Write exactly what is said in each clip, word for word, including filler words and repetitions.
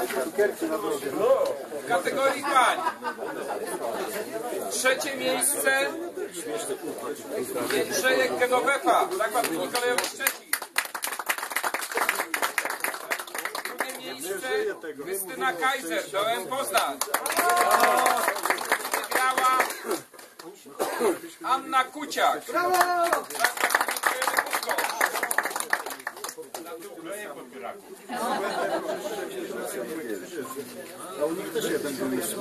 W kategorii pań trzecie miejsce Jędrzejek Genowefa, Zakład Linii Kolejowych Szczecin. Drugie miejsce Krystyna Kaiser, D O M Poznań. Wygrała Anna Kuciak. A u nich też jeden był jeszcze.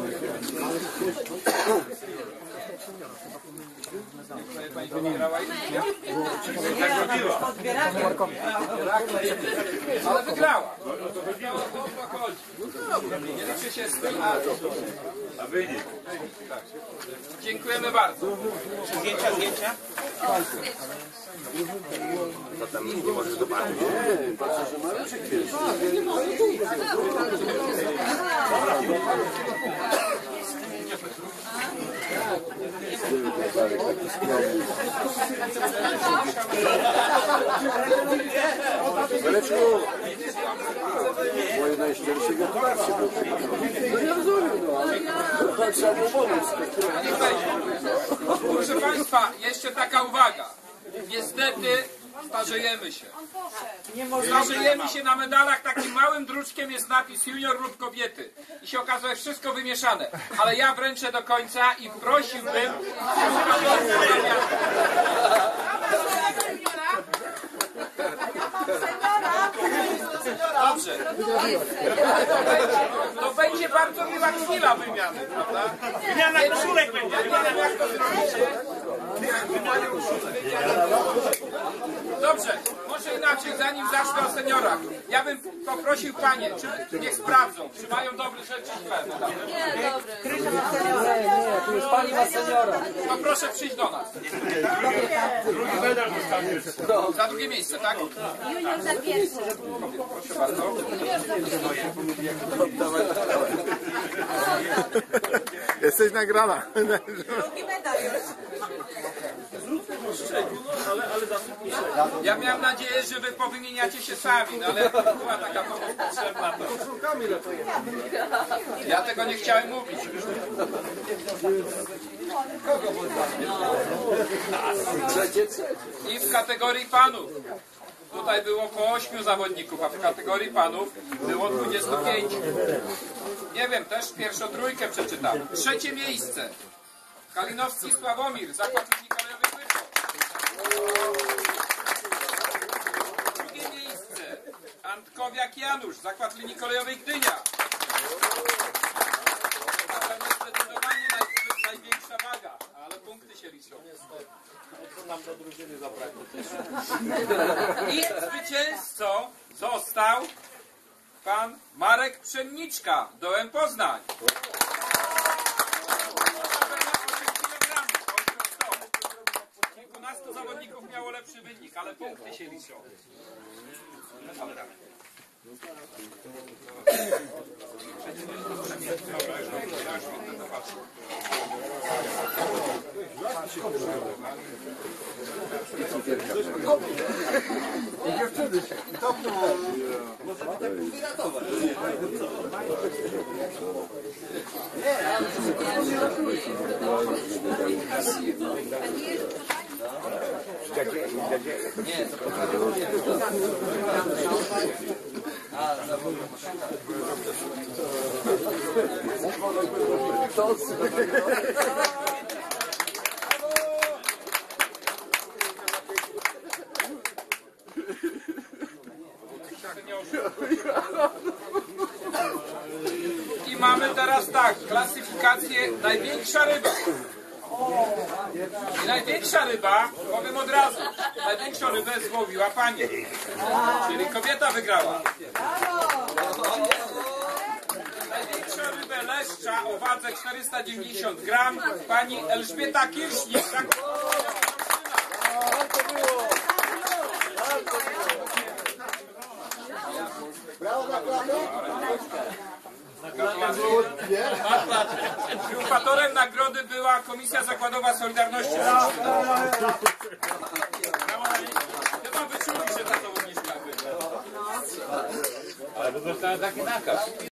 Pani wybierała i ale wygrała. Nie liczy się z tym, a wynik. Dziękujemy bardzo. Zdjęcia, zdjęcia? To tam nie możesz zobaczyć. Nie, patrzę, że Mareczek jest. Mareczku, moje najszczęście gratulacje. No nie rozumiem, no ale trzeba było pomóc. Proszę Państwa, jeszcze taka uwaga. Niestety starzejemy się. Starzejemy się, na medalach takim małym druczkiem jest napis junior lub kobiety. I się okazuje wszystko wymieszane. Ale ja wręczę do końca i prosiłbym... Dobrze. To będzie bardzo miła chwila wymiany, prawda? Wymiana koszulek będzie. Ja nie wiem, jak to zrobicie. Dobrze, może inaczej, zanim zacznę o seniorach. Ja bym poprosił panie, czy niech sprawdzą, czy mają dobre rzeczy źle. Nie, dobry. Nie, tu już pani ma seniora. To proszę przyjść do nas. Drugi medal dostaniesz. Za drugie miejsce, tak? Junior za pierwszy. Proszę bardzo. Jesteś nagrana. Drugi medal już. Ja miałem nadzieję, że wy powymieniacie się sami, no ale była taka pomoc potrzebna. To... Ja tego nie chciałem mówić. I w kategorii panów. Tutaj było po ośmiu zawodników, a w kategorii panów było dwudziestu pięciu. Nie wiem, też pierwszą trójkę przeczytam. Trzecie miejsce. Kalinowski Sławomir, Zakład Linii Kolejowych Bydgoszcz. Drugie miejsce. Antkowiak Janusz, Zakład Linii Kolejowej Gdynia. To jest zdecydowanie naj, największa waga, ale punkty się liczą. Nam do drużyny zabrakło. I zwycięzcą został pan Marek Pszenniczka, D O M Poznań. Kilkunastu zawodników miało lepszy wynik, ale punkty się liczą. Nie, to pokazuje. I mamy teraz tak, klasyfikację największa ryba. I największa ryba, powiem od razu, największą rybę złowiła pani, czyli kobieta wygrała. Największą rybę leszcza o wadze czterysta dziewięćdziesiąt gram pani Elżbieta Kirsznik. Tak? Triumfatorem nagrody była Komisja Zakładowa Solidarności. Chyba wyczuli, że ta zawodniczka była. Ale to dostała taki nakaz.